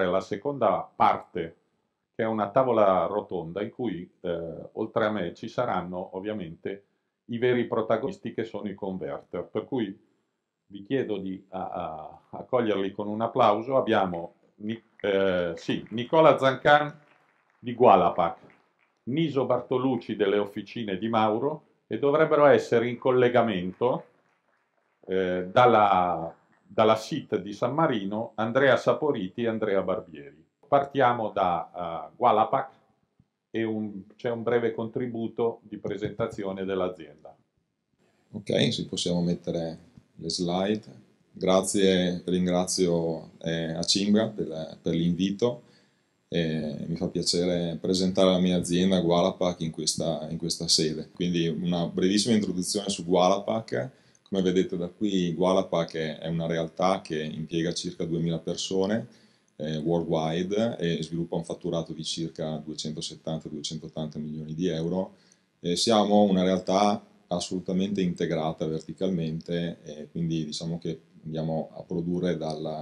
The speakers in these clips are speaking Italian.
la seconda parte, che è una tavola rotonda in cui oltre a me ci saranno ovviamente i veri protagonisti che sono i converter. Per cui vi chiedo di accoglierli con un applauso. Abbiamo sì, Nicola Zancan di Gualapac, Niso Bartolucci delle officine di Mauro, e dovrebbero essere in collegamento dalla SIT di San Marino Andrea Saporiti e Andrea Barbieri. Partiamo da Gualapac e c'è un breve contributo di presentazione dell'azienda. Ok, se possiamo mettere le slide. Grazie, ringrazio a Cimbra per l'invito. Mi fa piacere presentare la mia azienda Gualapac in questa sede. Quindi una brevissima introduzione su Gualapac. Come vedete da qui, Gualapac è una realtà che impiega circa 2000 persone worldwide e sviluppa un fatturato di circa 270-280 milioni di euro. Siamo una realtà assolutamente integrata verticalmente, quindi diciamo che andiamo a produrre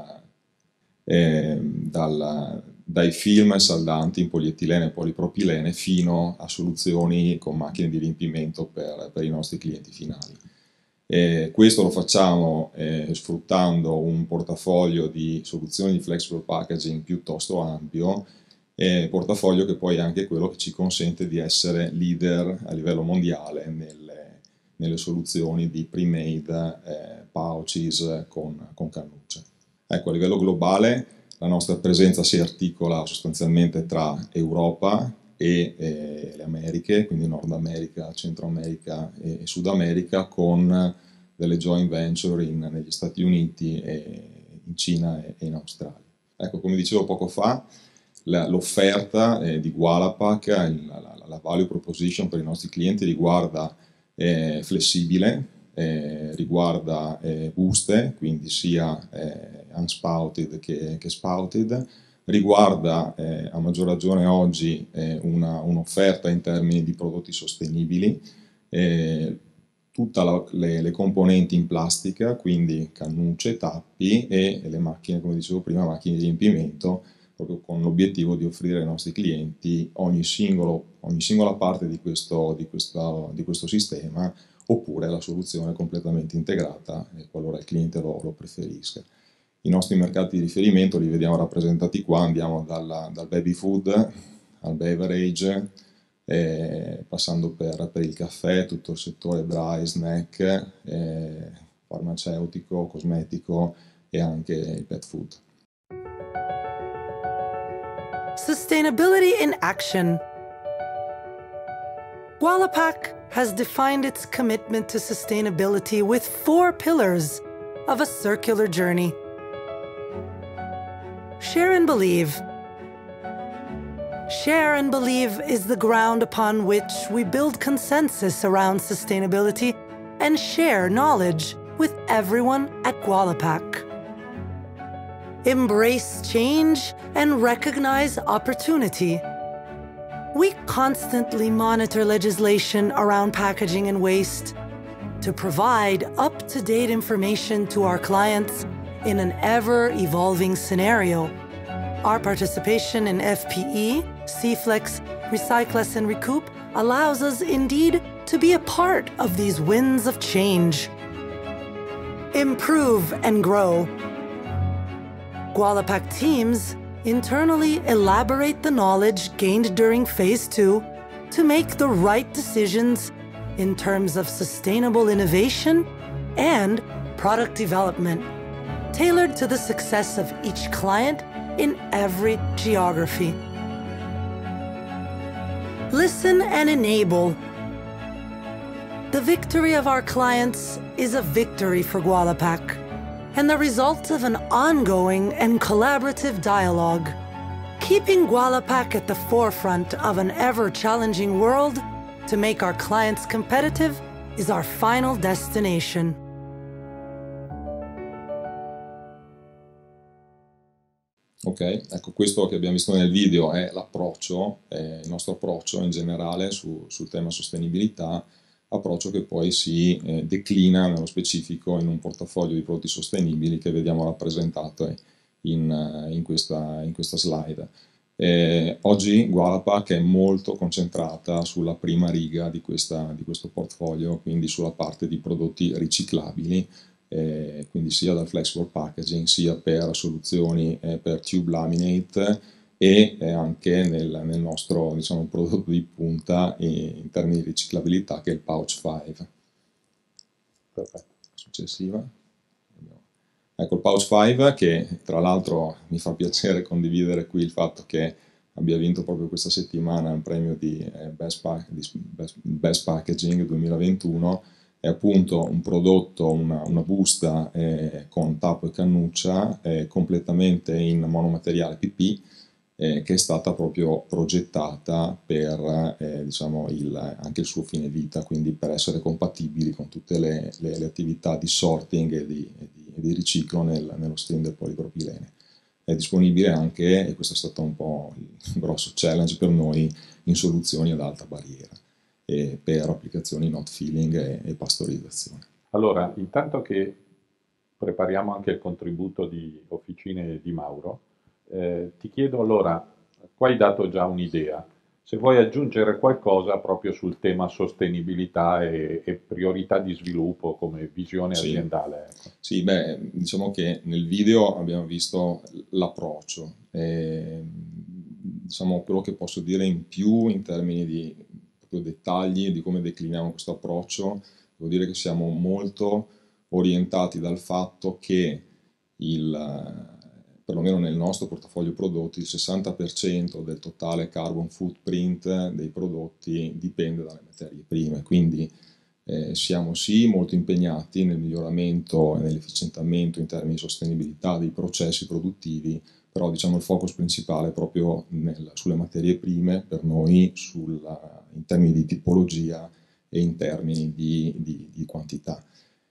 dai film saldanti in polietilene e polipropilene fino a soluzioni con macchine di riempimento per i nostri clienti finali. Questo lo facciamo sfruttando un portafoglio di soluzioni di flexible packaging piuttosto ampio, portafoglio che poi è anche quello che ci consente di essere leader a livello mondiale nelle soluzioni di pre-made pouches con cannucce. Ecco, a livello globale la nostra presenza si articola sostanzialmente tra Europa e le Americhe, quindi Nord America, Centro America e Sud America, con delle joint venture negli Stati Uniti, in Cina e in Australia. Ecco, come dicevo poco fa, l'offerta di Gualapac, la value proposition per i nostri clienti riguarda flessibile, riguarda buste, quindi sia unspouted che spouted, riguarda a maggior ragione oggi un'offerta in termini di prodotti sostenibili, tutte le componenti in plastica, quindi cannucce, tappi e le macchine, come dicevo prima, macchine di riempimento, proprio con l'obiettivo di offrire ai nostri clienti ogni singola parte di questo sistema, oppure la soluzione completamente integrata qualora il cliente lo preferisca. I nostri mercati di riferimento li vediamo rappresentati qua, andiamo dal baby food al beverage, passando per il caffè, tutto il settore dry, snack, farmaceutico, cosmetico e anche il pet food. Sustainability in action. Gualapac has defined its commitment to sustainability with 4 pillars of a circular journey. Share and believe. Share and believe is the ground upon which we build consensus around sustainability and share knowledge with everyone at Gualapac. Embrace change and recognize opportunity. We constantly monitor legislation around packaging and waste to provide up-to-date information to our clients in an ever-evolving scenario. Our participation in FPE, CFlex, Recycless and Recoup allows us indeed to be a part of these winds of change. Improve and grow. Gualapac teams internally elaborate the knowledge gained during Phase 2 to make the right decisions in terms of sustainable innovation and product development, tailored to the success of each client in every geography. Listen and enable. The victory of our clients is a victory for Gualapac, and the result of an ongoing and collaborative dialogue, keeping Gualapac at the forefront of an ever-challenging world to make our clients competitive is our final destination. Ok, ecco, questo che abbiamo visto nel video è l'approccio, il nostro approccio in generale sul tema sostenibilità, approccio che poi si declina nello specifico in un portafoglio di prodotti sostenibili che vediamo rappresentato in questa slide. Oggi Gualapac è molto concentrata sulla prima riga di questo portfolio, quindi sulla parte di prodotti riciclabili, quindi sia dal flexible packaging sia per soluzioni per tube laminate e anche nel nostro, diciamo, prodotto di punta in termini di riciclabilità, che è il Pouch 5. Perfetto. Successiva. Ecco il Pouch 5, che tra l'altro mi fa piacere condividere qui il fatto che abbia vinto proprio questa settimana il premio di Best Packaging 2021. È appunto un prodotto, una busta con tappo e cannuccia completamente in monomateriale PP, che è stata proprio progettata per diciamo anche il suo fine vita, quindi per essere compatibili con tutte le attività di sorting e di riciclo nello stream del polipropilene. È disponibile anche, e questo è stato un po' il grosso challenge per noi, in soluzioni ad alta barriera per applicazioni not filling e pastorizzazione. Allora, intanto che prepariamo anche il contributo di Officine di Mauro, ti chiedo allora, qua hai dato già un'idea, se vuoi aggiungere qualcosa proprio sul tema sostenibilità e priorità di sviluppo come visione aziendale. Ecco. Sì, beh, diciamo che nel video abbiamo visto l'approccio. Diciamo quello che posso dire in più in termini di dettagli di come decliniamo questo approccio, devo dire che siamo molto orientati dal fatto che perlomeno nel nostro portafoglio prodotti, il 60% del totale carbon footprint dei prodotti dipende dalle materie prime, quindi siamo sì molto impegnati nel miglioramento e nell'efficientamento in termini di sostenibilità dei processi produttivi, però diciamo il focus principale è proprio sulle materie prime per noi, in termini di tipologia e in termini di quantità.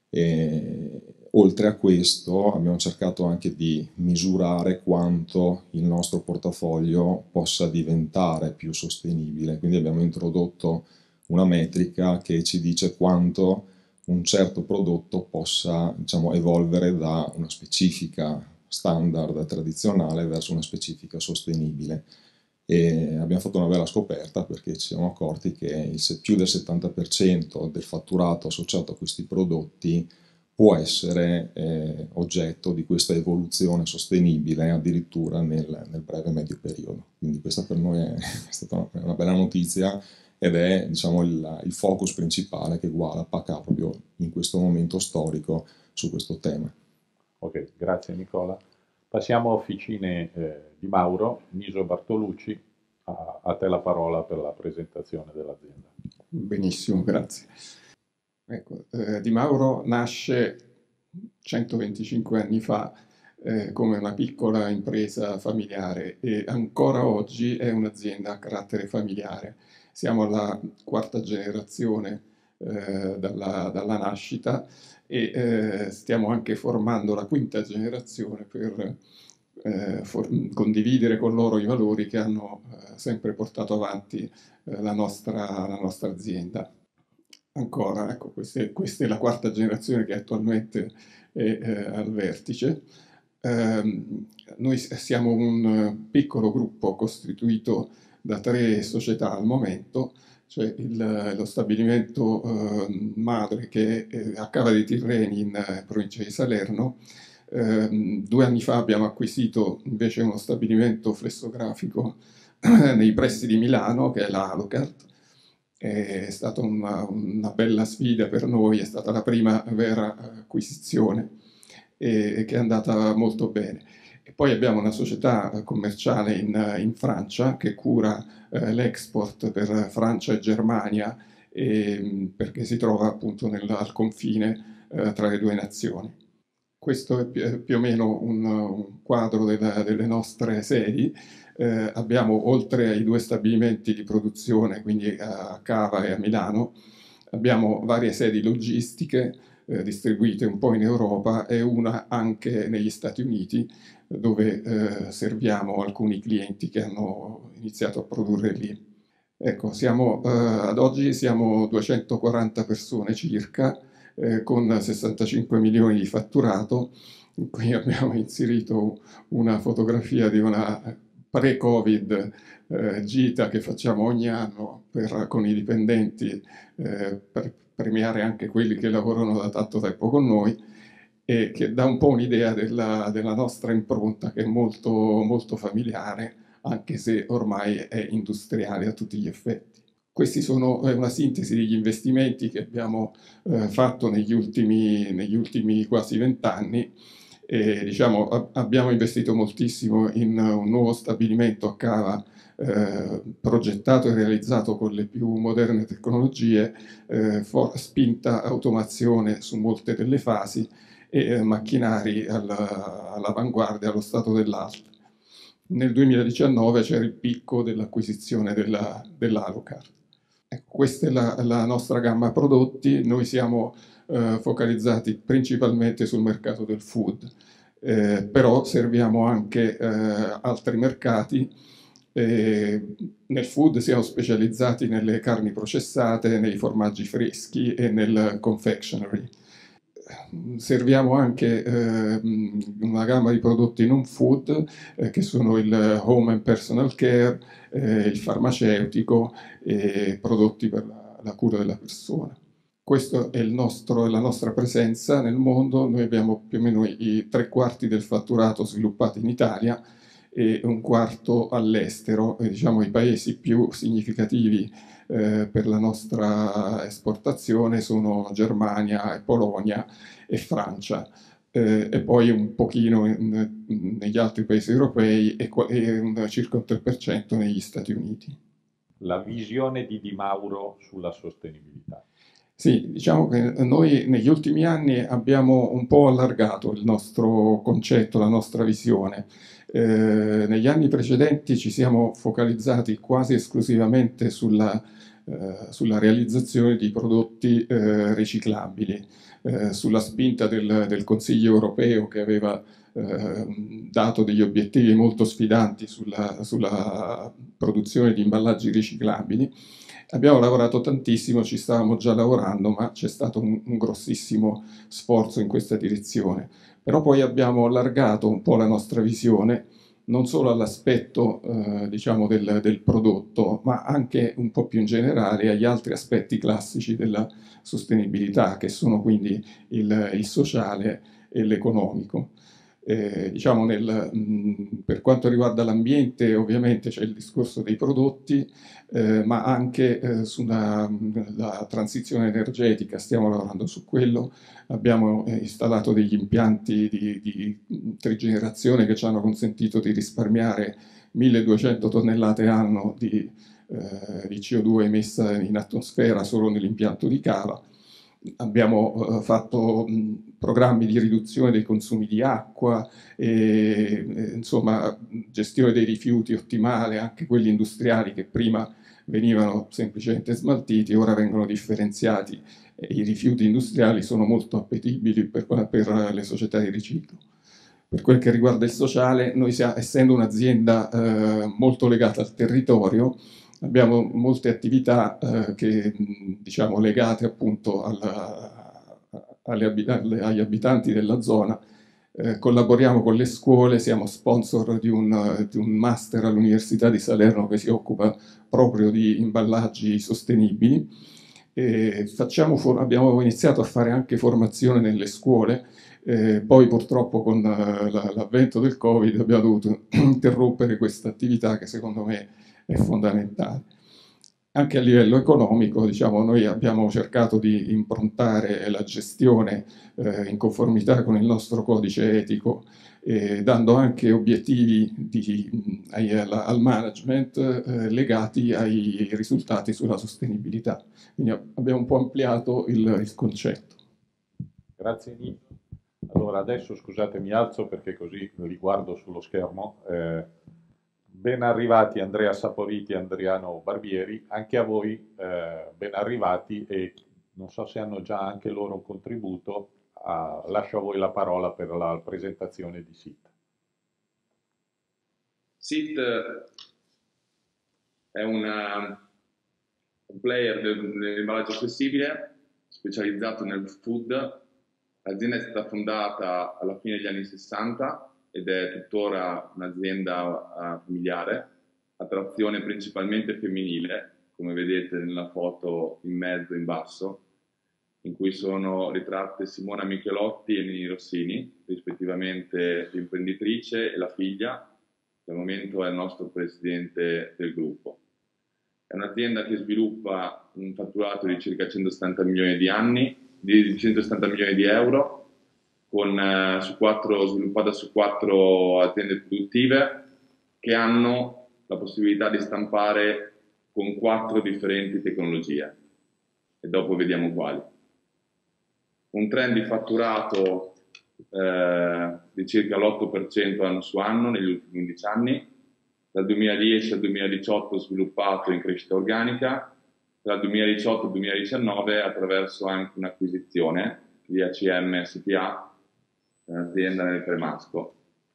Oltre a questo abbiamo cercato anche di misurare quanto il nostro portafoglio possa diventare più sostenibile, quindi abbiamo introdotto una metrica che ci dice quanto un certo prodotto possa, diciamo, evolvere da una specifica standard tradizionale verso una specifica sostenibile. E abbiamo fatto una bella scoperta perché ci siamo accorti che più del 70% del fatturato associato a questi prodotti può essere oggetto di questa evoluzione sostenibile addirittura nel breve e medio periodo. Quindi questa per noi è stata una bella notizia ed è, diciamo, il focus principale che Gualapac ha proprio in questo momento storico su questo tema. Ok, grazie Nicola. Passiamo a Officine di Mauro. Niso Bartolucci, a te la parola per la presentazione dell'azienda. Benissimo, grazie. Ecco, Di Mauro nasce 125 anni fa come una piccola impresa familiare e ancora oggi è un'azienda a carattere familiare. Siamo alla quarta generazione dalla nascita e stiamo anche formando la quinta generazione per condividere con loro i valori che hanno sempre portato avanti la nostra azienda. Ancora, ecco, questa è la quarta generazione che attualmente è al vertice. Noi siamo un piccolo gruppo costituito da 3 società al momento, cioè lo stabilimento madre che è a Cava dei Tirreni in provincia di Salerno. 2 anni fa abbiamo acquisito invece uno stabilimento flessografico nei pressi di Milano, che è la Alucard. È stata una bella sfida per noi, è stata la prima vera acquisizione che è andata molto bene. E poi abbiamo una società commerciale in Francia che cura l'export per Francia e Germania perché si trova appunto al confine tra le 2 nazioni. Questo è più o meno un quadro delle nostre sedi. Abbiamo, oltre ai 2 stabilimenti di produzione, quindi a Cava e a Milano, abbiamo varie sedi logistiche distribuite un po' in Europa e una anche negli Stati Uniti, dove serviamo alcuni clienti che hanno iniziato a produrre lì. Ecco, ad oggi siamo 240 persone circa, con 65 milioni di fatturato in cui abbiamo inserito una fotografia di una pre-Covid gita che facciamo ogni anno con i dipendenti per premiare anche quelli che lavorano da tanto tempo con noi, e che dà un po' un'idea della nostra impronta, che è molto, molto familiare, anche se ormai è industriale a tutti gli effetti. Questi è una sintesi degli investimenti che abbiamo fatto negli ultimi quasi 20 anni. E, diciamo, abbiamo investito moltissimo in un nuovo stabilimento a Cava, progettato e realizzato con le più moderne tecnologie, spinta automazione su molte delle fasi e macchinari all'avanguardia, allo stato dell'arte. Nel 2019 c'era il picco dell'acquisizione dell'Alucard. Ecco, questa è la nostra gamma prodotti. Noi siamo focalizzati principalmente sul mercato del food, però serviamo anche altri mercati. Nel food siamo specializzati nelle carni processate, nei formaggi freschi e nel confectionery. Serviamo anche una gamma di prodotti non food che sono il home and personal care, il farmaceutico e prodotti per la cura della persona. Questa è la nostra presenza nel mondo. Noi abbiamo più o meno i 3/4 del fatturato sviluppati in Italia e 1/4 all'estero. Diciamo, i paesi più significativi per la nostra esportazione sono Germania e Polonia e Francia, e poi un pochino negli altri paesi europei e circa un 3% negli Stati Uniti. La visione di Di Mauro sulla sostenibilità. Sì, diciamo che noi negli ultimi anni abbiamo un po' allargato il nostro concetto, la nostra visione. Negli anni precedenti ci siamo focalizzati quasi esclusivamente sulla realizzazione di prodotti riciclabili, sulla spinta del Consiglio europeo, che aveva dato degli obiettivi molto sfidanti sulla produzione di imballaggi riciclabili. Abbiamo lavorato tantissimo, ci stavamo già lavorando, ma c'è stato un grossissimo sforzo in questa direzione. Però poi abbiamo allargato un po' la nostra visione, non solo all'aspetto diciamo del prodotto, ma anche un po' più in generale agli altri aspetti classici della sostenibilità, che sono quindi il sociale e l'economico. Diciamo per quanto riguarda l'ambiente, ovviamente c'è il discorso dei prodotti, ma anche sulla transizione energetica stiamo lavorando su quello. Abbiamo installato degli impianti di trigenerazione che ci hanno consentito di risparmiare 1200 tonnellate anno di CO2 emessa in atmosfera solo nell'impianto di Cava. Abbiamo fatto programmi di riduzione dei consumi di acqua, insomma, gestione dei rifiuti ottimale, anche quelli industriali che prima venivano semplicemente smaltiti, ora vengono differenziati. I rifiuti industriali sono molto appetibili per le società di riciclo. Per quel che riguarda il sociale, noi essendo un'azienda molto legata al territorio, abbiamo molte attività diciamo, legate appunto agli abitanti della zona. Collaboriamo con le scuole, siamo sponsor di un master all'Università di Salerno che si occupa proprio di imballaggi sostenibili. Abbiamo iniziato a fare anche formazione nelle scuole, poi purtroppo con l'avvento del Covid abbiamo dovuto interrompere questa attività che secondo me è fondamentale. Anche a livello economico, diciamo, noi abbiamo cercato di improntare la gestione in conformità con il nostro codice etico, dando anche obiettivi al management legati ai risultati sulla sostenibilità. Quindi abbiamo un po' ampliato il concetto. Grazie Nino. Allora adesso scusate, mi alzo perché così li guardo sullo schermo. Ben arrivati Andrea Saporiti e Adriano Barbieri, anche a voi ben arrivati, e non so se hanno già anche loro un contributo. Lascio a voi la parola per la presentazione di SIT. SIT è un player dell'imballaggio flessibile specializzato nel food, L'azienda è stata fondata alla fine degli anni 60 ed è tuttora un'azienda familiare, a trazione principalmente femminile, come vedete nella foto in mezzo in basso, in cui sono ritratte Simona Michelotti e Nini Rossini, rispettivamente l'imprenditrice e la figlia, che al momento è il nostro presidente del gruppo. È un'azienda che sviluppa un fatturato di circa 170 milioni di 170 milioni di euro, sviluppata su 4 aziende produttive che hanno la possibilità di stampare con 4 differenti tecnologie, e dopo vediamo quali. Un trend di fatturato di circa l'8% anno su anno negli ultimi 11 anni, dal 2010 al 2018 sviluppato in crescita organica, dal 2018 al 2019 attraverso anche un'acquisizione di ACM SPA, un'azienda nel cremasco.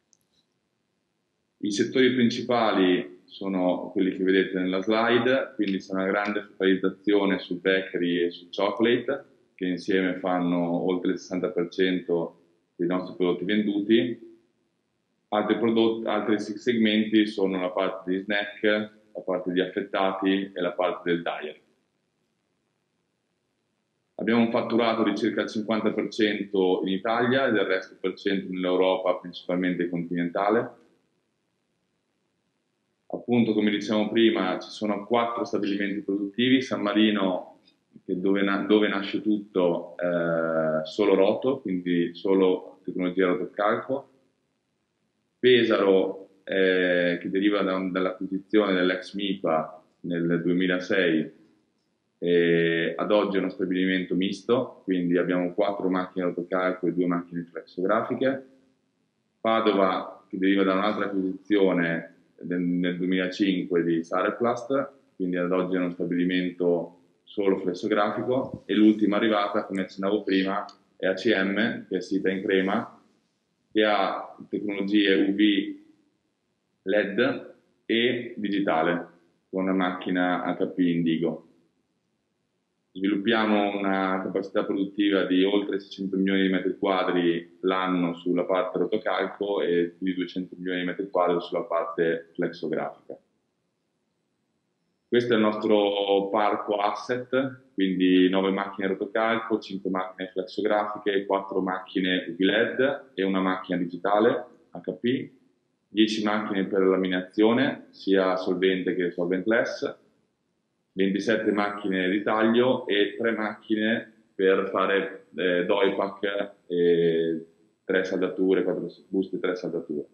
I settori principali sono quelli che vedete nella slide, quindi c'è una grande focalizzazione su bakery e su chocolate, che insieme fanno oltre il 60% dei nostri prodotti venduti. Altri segmenti sono la parte di snack, la parte di affettati e la parte del diet. Abbiamo un fatturato di circa il 50% in Italia e del resto per cento nell'Europa, principalmente continentale. Appunto, come dicevamo prima, ci sono 4 stabilimenti produttivi: San Marino, dove nasce tutto, solo roto, quindi solo tecnologia rotocalco; Pesaro, che deriva dall'acquisizione dell'ex MIPA nel 2006, ad oggi è uno stabilimento misto, quindi abbiamo 4 macchine rotocalco e 2 macchine flessografiche. Padova, che deriva da un'altra acquisizione nel 2005 di Sareplast, quindi ad oggi è uno stabilimento solo flessografico, e l'ultima arrivata, come accennavo prima, è ACM, che è sita in Crema, che ha tecnologie UV, LED e digitale, con una macchina HP Indigo. Sviluppiamo una capacità produttiva di oltre 600 milioni di metri quadri l'anno sulla parte rotocalco e più di 200 milioni di metri quadri sulla parte flexografica. Questo è il nostro parco asset, quindi 9 macchine rotocalco, 5 macchine flexografiche, 4 macchine UV LED e una macchina digitale HP, 10 macchine per la laminazione, sia solvente che solventless, 27 macchine di taglio e 3 macchine per fare doipack, 3 saldature, 4 buste e 3 saldature.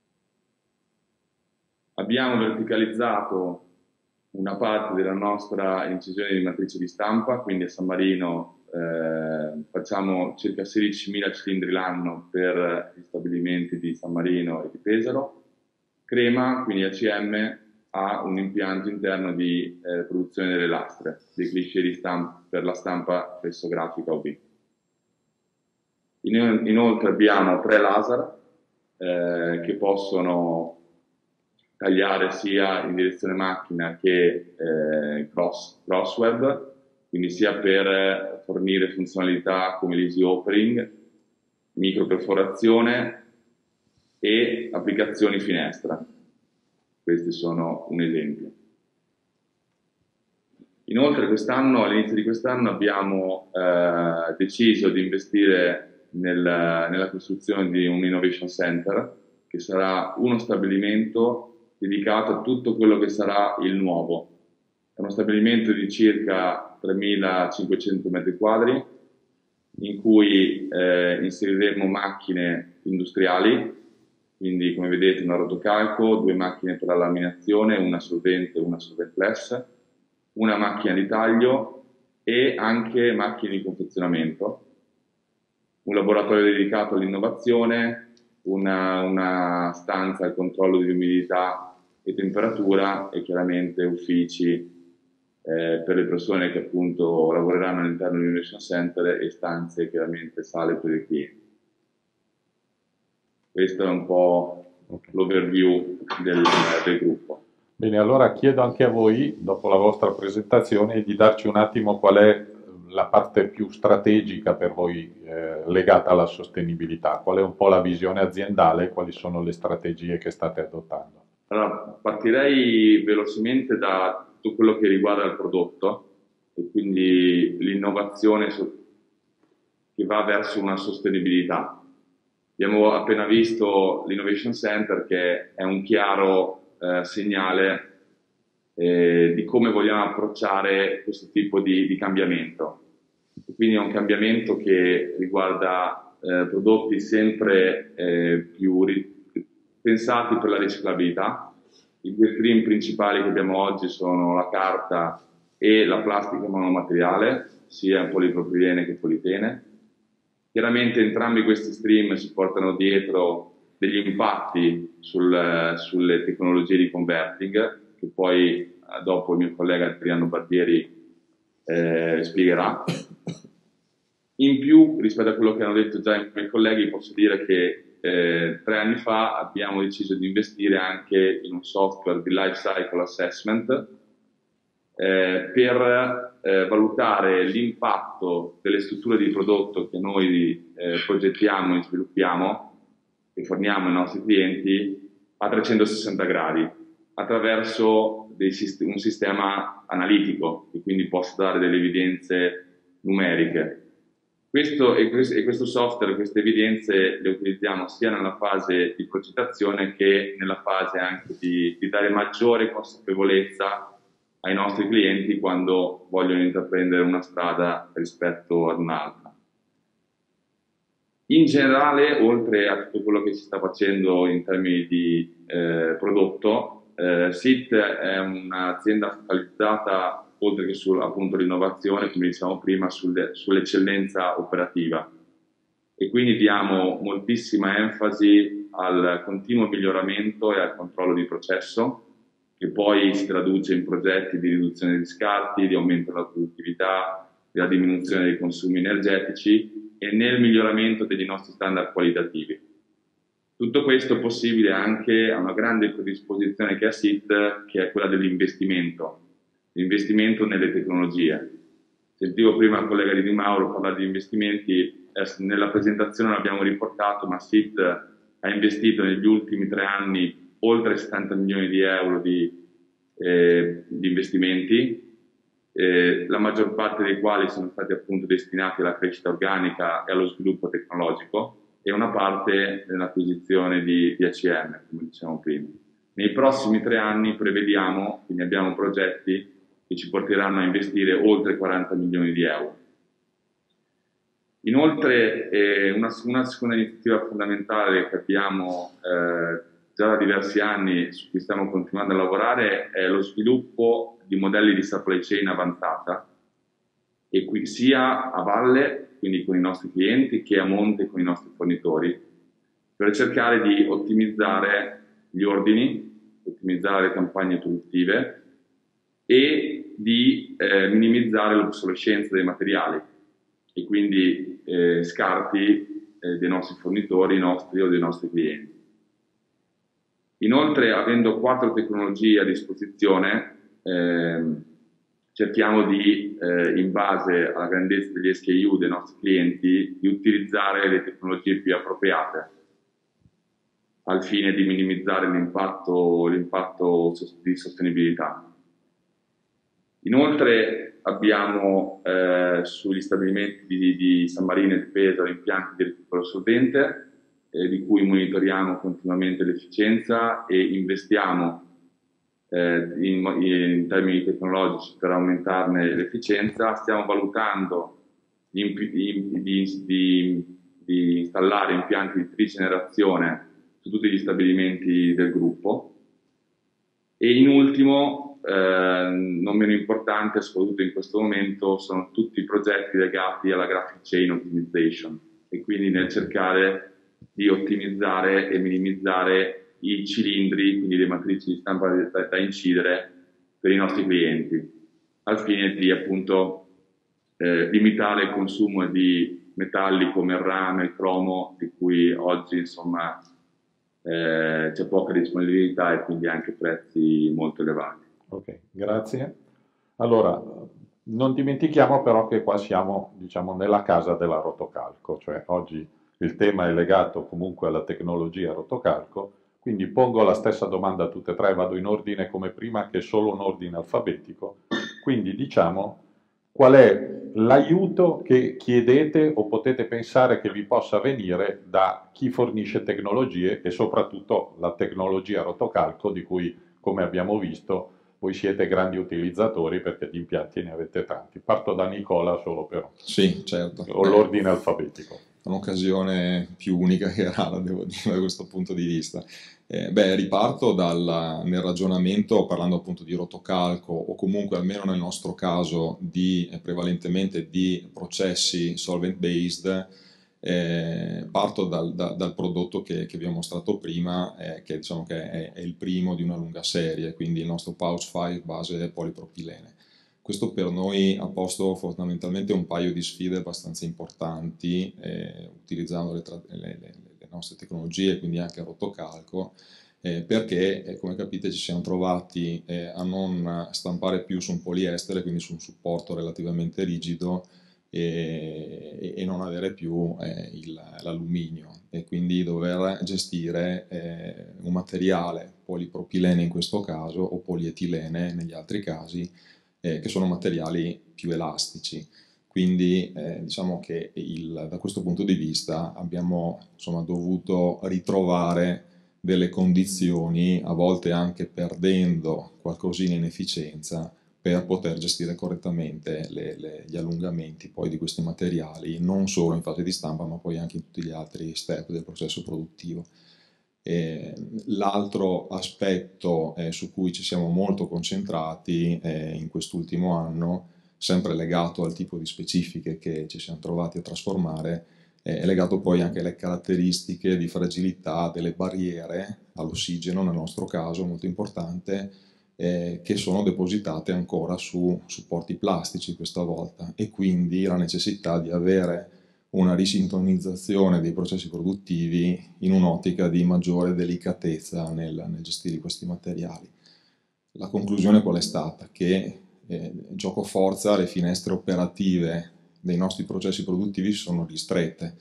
Abbiamo verticalizzato una parte della nostra incisione di matrice di stampa, quindi a San Marino facciamo circa 16.000 cilindri l'anno per gli stabilimenti di San Marino e di Pesaro. Crema, quindi ACM, ha un impianto interno di produzione delle lastre, dei cliché di stampa per la stampa flessografica UV. Inoltre abbiamo 3 laser che possono tagliare sia in direzione macchina che crossweb, quindi sia per fornire funzionalità come l'easy opening, microperforazione e applicazioni finestra. Questi sono un esempio. Inoltre all'inizio di quest'anno abbiamo deciso di investire nella costruzione di un Innovation Center, che sarà uno stabilimento dedicato a tutto quello che sarà il nuovo. È uno stabilimento di circa 3.500 metri quadri, in cui inseriremo macchine industriali, quindi come vedete una rotocalco, 2 macchine per la laminazione, una solvente e una solventless, una macchina di taglio e anche macchine di confezionamento, un laboratorio dedicato all'innovazione, una stanza al controllo di umidità e temperatura e chiaramente uffici per le persone che appunto lavoreranno all'interno dell'Innovation Center e stanze chiaramente sale per i clienti. Questo è un po' l'overview del gruppo. Bene, allora chiedo anche a voi, dopo la vostra presentazione, di darci un attimo qual è la parte più strategica per voi legata alla sostenibilità? Qual è un po' la visione aziendale e quali sono le strategie che state adottando? Allora, partirei velocemente da tutto quello che riguarda il prodotto e quindi l'innovazione che va verso una sostenibilità. Abbiamo appena visto l'Innovation Center, che è un chiaro segnale di come vogliamo approcciare questo tipo di cambiamento. E quindi è un cambiamento che riguarda prodotti sempre più pensati per la riciclabilità. I due stream principali che abbiamo oggi sono la carta e la plastica monomateriale, sia polipropilene che politene. Chiaramente entrambi questi stream si portano dietro degli impatti sulle tecnologie di converting, che poi dopo il mio collega Adriano Barbieri spiegherà. In più, rispetto a quello che hanno detto già i miei colleghi, posso dire che 3 anni fa abbiamo deciso di investire anche in un software di life cycle assessment per valutare l'impatto delle strutture di prodotto che noi progettiamo e sviluppiamo e forniamo ai nostri clienti a 360 gradi attraverso un sistema analitico che quindi possa dare delle evidenze numeriche. Questo software, queste evidenze le utilizziamo sia nella fase di progettazione che nella fase anche di dare maggiore consapevolezza ai nostri clienti quando vogliono intraprendere una strada rispetto ad un'altra. In generale, oltre a tutto quello che si sta facendo in termini di prodotto, SIT è un'azienda focalizzata, oltre che sull'innovazione, come dicevamo prima, sull'eccellenza operativa. E quindi diamo moltissima enfasi al continuo miglioramento e al controllo di processo, che poi si traduce in progetti di riduzione degli scarti, di aumento della produttività, della diminuzione dei consumi energetici e nel miglioramento dei nostri standard qualitativi. Tutto questo è possibile anche a una grande predisposizione che ha SIT, che è quella dell'investimento, l'investimento nelle tecnologie. Sentivo prima il collega Di Mauro parlare di investimenti, nella presentazione l'abbiamo riportato, ma SIT ha investito negli ultimi 3 anni oltre 70 milioni di euro di investimenti, la maggior parte dei quali sono stati appunto destinati alla crescita organica e allo sviluppo tecnologico e una parte nell'acquisizione di ACM, come dicevamo prima. Nei prossimi 3 anni prevediamo, quindi abbiamo progetti che ci porteranno a investire oltre 40 milioni di euro. Inoltre una seconda iniziativa fondamentale che abbiamo già da diversi anni, su cui stiamo continuando a lavorare, è lo sviluppo di modelli di supply chain avanzata, e qui sia a valle, quindi con i nostri clienti, che a monte con i nostri fornitori, per cercare di ottimizzare gli ordini, ottimizzare le campagne produttive e di minimizzare l'obsolescenza dei materiali e quindi scarti dei nostri fornitori, nostri o dei nostri clienti. Inoltre, avendo 4 tecnologie a disposizione, cerchiamo di, in base alla grandezza degli SKU dei nostri clienti, di utilizzare le tecnologie più appropriate al fine di minimizzare l'impatto di sostenibilità. Inoltre abbiamo sugli stabilimenti di San Marino e di Pesaro impianti di recupero solvente, di cui monitoriamo continuamente l'efficienza e investiamo in termini tecnologici per aumentarne l'efficienza. Stiamo valutando di installare impianti di trigenerazione su tutti gli stabilimenti del gruppo. E in ultimo, non meno importante, soprattutto in questo momento, sono tutti i progetti legati alla graphic chain optimization e quindi nel cercare di ottimizzare e minimizzare i cilindri, quindi le matrici di stampa da incidere per i nostri clienti, al fine di appunto limitare il consumo di metalli come il rame, il cromo, di cui oggi insomma c'è poca disponibilità e quindi anche prezzi molto elevati. Ok, grazie. Allora, Non dimentichiamo però che qua siamo, diciamo, nella casa della rotocalco, cioè oggi il tema è legato comunque alla tecnologia rotocalco, quindi pongo la stessa domanda a tutte e tre, vado in ordine come prima, che è solo un ordine alfabetico. Quindi diciamo qual è l'aiuto che chiedete o potete pensare che vi possa venire da chi fornisce tecnologie e soprattutto la tecnologia rotocalco di cui, come abbiamo visto, voi siete grandi utilizzatori perché di impianti ne avete tanti. Parto da Nicola solo per Sì, certo. l'ordine alfabetico. È un'occasione più unica che rara, devo dire, da questo punto di vista. Riparto nel ragionamento parlando appunto di rotocalco o comunque almeno nel nostro caso prevalentemente di processi solvent based. Parto dal prodotto che vi ho mostrato prima, che diciamo che è il primo di una lunga serie, quindi il nostro Pouch 5 base polipropilene. Questo per noi ha posto fondamentalmente un paio di sfide abbastanza importanti, utilizzando le nostre tecnologie, quindi anche a rotocalco, perché come capite ci siamo trovati a non stampare più su un poliestere, quindi su un supporto relativamente rigido, e non avere più l'alluminio, e quindi dover gestire un materiale, polipropilene in questo caso, o polietilene negli altri casi, che sono materiali più elastici. Quindi diciamo che da questo punto di vista abbiamo dovuto ritrovare delle condizioni, a volte anche perdendo qualcosina in efficienza, per poter gestire correttamente gli allungamenti poi di questi materiali, non solo in fase di stampa ma poi anche in tutti gli altri step del processo produttivo. L'altro aspetto su cui ci siamo molto concentrati in quest'ultimo anno, sempre legato al tipo di specifiche che ci siamo trovati a trasformare, è legato poi anche alle caratteristiche di fragilità delle barriere all'ossigeno, nel nostro caso molto importante, che sono depositate ancora su supporti plastici questa volta, e quindi la necessità di avere una risintonizzazione dei processi produttivi in un'ottica di maggiore delicatezza nel gestire questi materiali. La conclusione qual è stata? Che gioco forza le finestre operative dei nostri processi produttivi sono ristrette,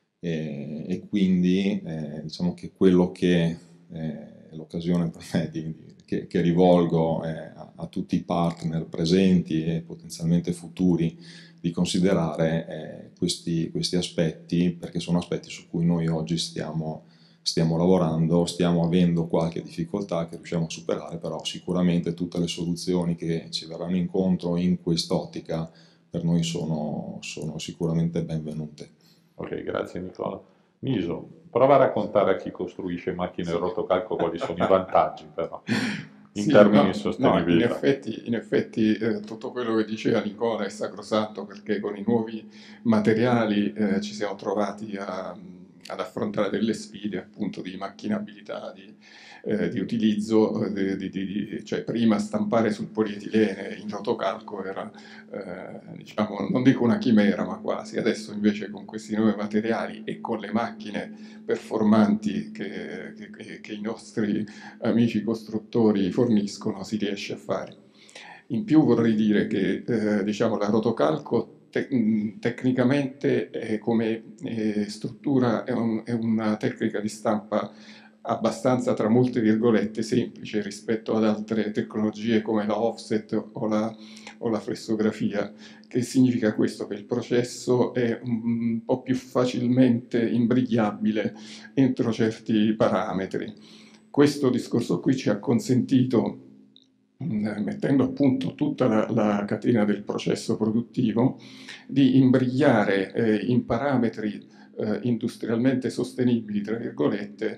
e quindi diciamo che quello che è l'occasione per me che rivolgo a tutti i partner presenti e potenzialmente futuri di considerare questi aspetti, perché sono aspetti su cui noi oggi stiamo lavorando, stiamo avendo qualche difficoltà che riusciamo a superare, però sicuramente tutte le soluzioni che ci verranno incontro in quest'ottica per noi sono sicuramente benvenute. Ok, grazie Nicola. Miso, prova a raccontare a chi costruisce macchine rotocalco quali sono i vantaggi però, in termini di sostenibilità. In effetti tutto quello che diceva Nicola è sacrosanto, perché con i nuovi materiali ci siamo trovati ad affrontare delle sfide appunto di macchinabilità, di utilizzo, cioè prima stampare sul polietilene in rotocalco era, diciamo, non dico una chimera ma quasi. Adesso invece con questi nuovi materiali e con le macchine performanti che i nostri amici costruttori forniscono si riesce a fare. In più vorrei dire che diciamo, la rotocalco tecnicamente come struttura è una tecnica di stampa abbastanza, tra molte virgolette, semplice rispetto ad altre tecnologie come la offset o la flessografia. Che significa questo? Che il processo è un po' più facilmente imbrigliabile entro certi parametri. Questo discorso qui ci ha consentito, mettendo a punto tutta la catena del processo produttivo, di imbrigliare in parametri industrialmente sostenibili, tra virgolette,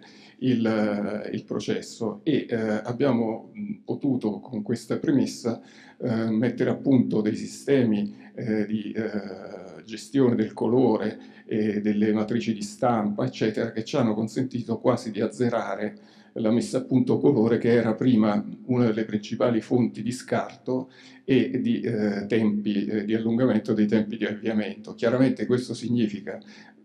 il processo, e abbiamo potuto con questa premessa mettere a punto dei sistemi di gestione del colore e delle matrici di stampa, eccetera, che ci hanno consentito quasi di azzerare la messa a punto colore, che era prima una delle principali fonti di scarto e di tempi di allungamento dei tempi di avviamento. Chiaramente questo significa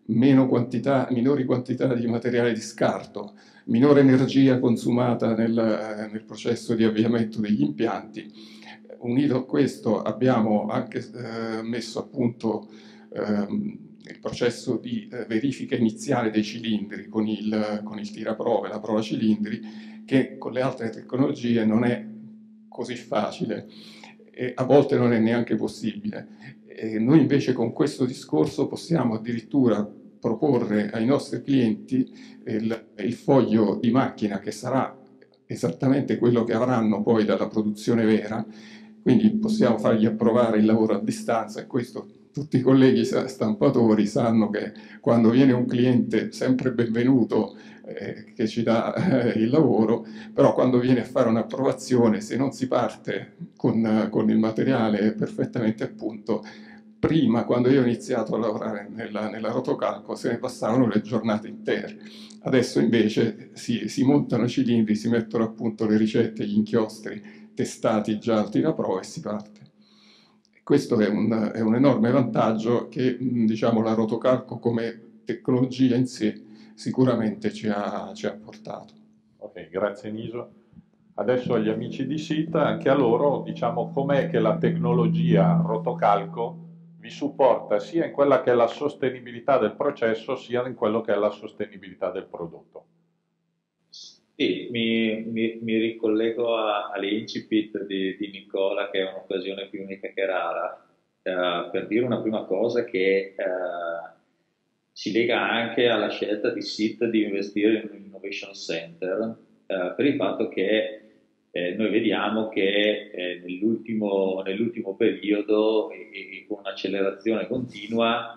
minori quantità di materiale di scarto, minore energia consumata nel processo di avviamento degli impianti, Unito a questo abbiamo anche messo a punto il processo di verifica iniziale dei cilindri con il tiraprove, la prova cilindri, che con le altre tecnologie non è così facile e a volte non è neanche possibile. E noi invece con questo discorso possiamo addirittura proporre ai nostri clienti il foglio di macchina che sarà esattamente quello che avranno poi dalla produzione vera, quindi possiamo fargli approvare il lavoro a distanza, e questo tutti i colleghi stampatori sanno che quando viene un cliente sempre benvenuto che ci dà il lavoro, però quando viene a fare un'approvazione, se non si parte con il materiale perfettamente a punto, prima, quando io ho iniziato a lavorare nella rotocalco, se ne passavano le giornate intere. Adesso invece si montano i cilindri, si mettono a punto le ricette, gli inchiostri testati già al tiraprova e si parte. Questo è un enorme vantaggio che, diciamo, la rotocalco come tecnologia in sé sicuramente ci ha portato. Ok, grazie Niso. Adesso agli amici di SITA, anche a loro, diciamo, com'è che la tecnologia rotocalco vi supporta sia in quella che è la sostenibilità del processo, sia in quello che è la sostenibilità del prodotto. Sì, mi ricollego all'incipit di Nicola, che è un'occasione più unica che rara, per dire una prima cosa che si lega anche alla scelta di SIT di investire in un Innovation Center, per il fatto che noi vediamo che nell'ultimo periodo e con un'accelerazione continua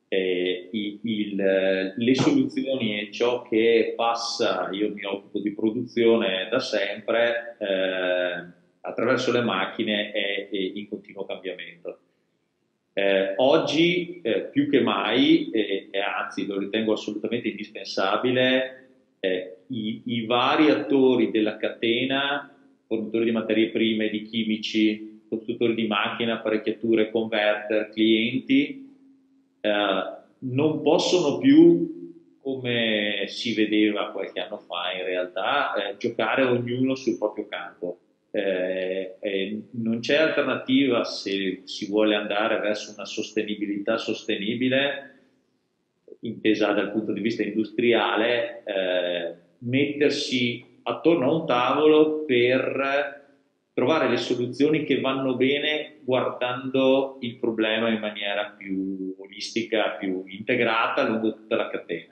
le soluzioni e ciò che passa, io mi occupo di produzione da sempre, attraverso le macchine è in continuo cambiamento. Oggi più che mai, e anzi lo ritengo assolutamente indispensabile, i vari attori della catena, fornitori di materie prime, di chimici, costruttori di macchine, apparecchiature, converter, clienti, non possono più, come si vedeva qualche anno fa in realtà, giocare ognuno sul proprio campo. Non c'è alternativa se si vuole andare verso una sostenibilità sostenibile, intesa dal punto di vista industriale, mettersi attorno a un tavolo per trovare le soluzioni che vanno bene guardando il problema in maniera più olistica, più integrata lungo tutta la catena.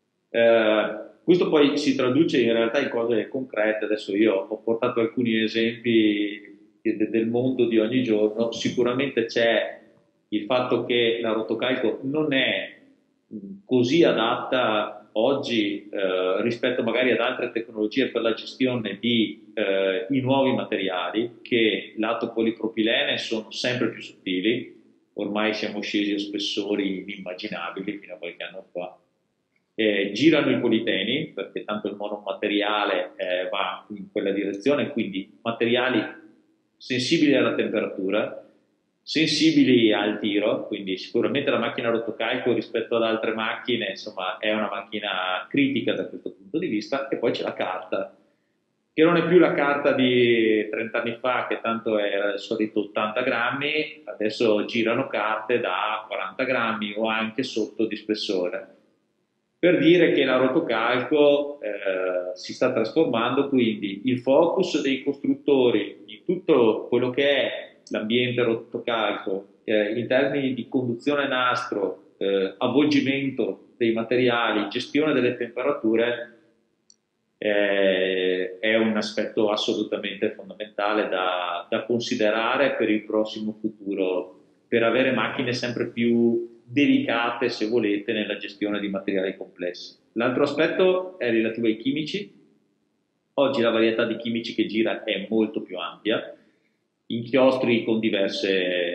Questo poi si traduce in realtà in cose concrete. Adesso io ho portato alcuni esempi del mondo di ogni giorno. Sicuramente c'è il fatto che la rotocalco non è così adatta oggi rispetto magari ad altre tecnologie per la gestione di i nuovi materiali, che lato polipropilene sono sempre più sottili, ormai siamo scesi a spessori inimmaginabili fino a qualche anno fa. Girano i politeni, perché tanto il monomateriale va in quella direzione, quindi materiali sensibili alla temperatura, sensibili al tiro, quindi sicuramente la macchina rotocalco rispetto ad altre macchine, insomma, è una macchina critica da questo punto di vista. E poi c'è la carta, che non è più la carta di 30 anni fa, che tanto era il solito 80 grammi, adesso girano carte da 40 grammi o anche sotto di spessore. Per dire che la rotocalco si sta trasformando, quindi il focus dei costruttori di tutto quello che è l'ambiente rotocalco in termini di conduzione nastro, avvolgimento dei materiali, gestione delle temperature, è un aspetto assolutamente fondamentale da considerare per il prossimo futuro, per avere macchine sempre più delicate, se volete, nella gestione di materiali complessi. L'altro aspetto è relativo ai chimici. Oggi la varietà di chimici che gira è molto più ampia, inchiostri con diversi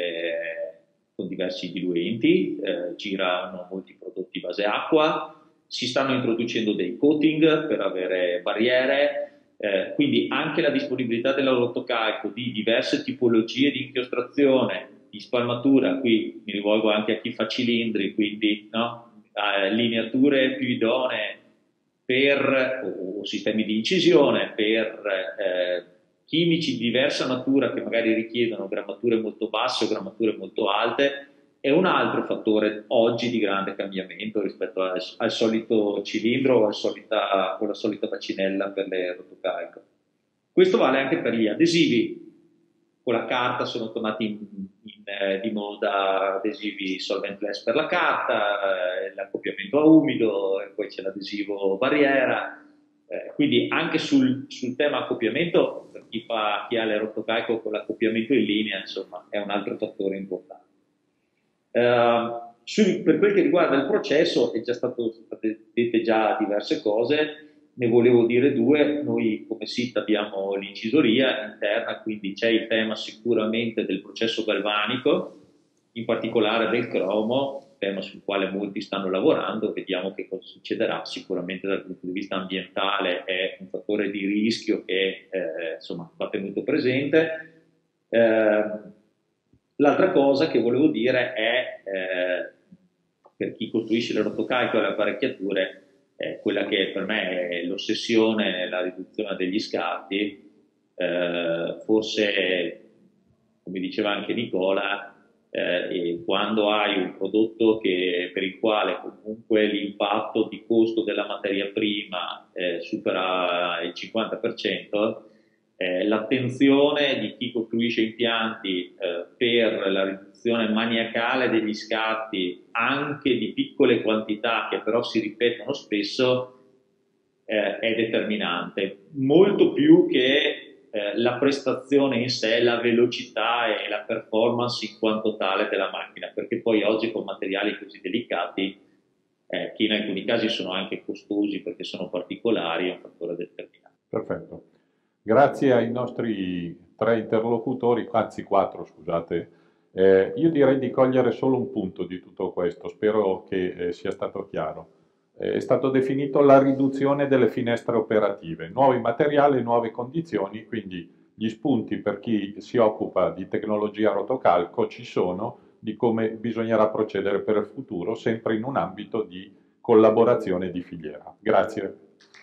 diluenti, girano molti prodotti base acqua, si stanno introducendo dei coating per avere barriere, quindi anche la disponibilità della rotocalco di diverse tipologie di inchiostrazione, di spalmatura. Qui mi rivolgo anche a chi fa cilindri, quindi lineature più idonee o sistemi di incisione per chimici di diversa natura che magari richiedono grammature molto basse o grammature molto alte, è un altro fattore oggi di grande cambiamento rispetto al solito cilindro o alla solita bacinella per le rotocalco. Questo vale anche per gli adesivi. Con la carta sono tornati di moda adesivi solventless per la carta, l'accoppiamento a umido, e poi c'è l'adesivo barriera. Quindi anche sul tema accoppiamento, per chi ha le rotocalco con l'accoppiamento in linea, insomma, è un altro fattore importante. Per quel che riguarda il processo, è già state dette già diverse cose, ne volevo dire due. Noi come SIT abbiamo l'incisoria interna, quindi c'è il tema sicuramente del processo galvanico, in particolare del cromo, tema sul quale molti stanno lavorando. Vediamo che cosa succederà. Sicuramente dal punto di vista ambientale è un fattore di rischio che insomma, va tenuto presente. L'altra cosa che volevo dire è, per chi costruisce le rotocalco e le apparecchiature, quella che per me è l'ossessione, la riduzione degli scarti. Forse, come diceva anche Nicola, quando hai un prodotto per il quale comunque l'impatto di costo della materia prima supera il 50%, l'attenzione di chi costruisce impianti per la riduzione maniacale degli scarti, anche di piccole quantità che però si ripetono spesso, è determinante, molto più che la prestazione in sé, la velocità e la performance in quanto tale della macchina, perché poi oggi con materiali così delicati, che in alcuni casi sono anche costosi perché sono particolari, è un fattore determinante. Perfetto. Grazie ai nostri 3 interlocutori, anzi 4, scusate. Io direi di cogliere solo un punto di tutto questo, spero che sia stato chiaro. È stato definito la riduzione delle finestre operative, nuovi materiali, nuove condizioni, quindi gli spunti per chi si occupa di tecnologia rotocalco ci sono, di come bisognerà procedere per il futuro, sempre in un ambito di collaborazione di filiera. Grazie.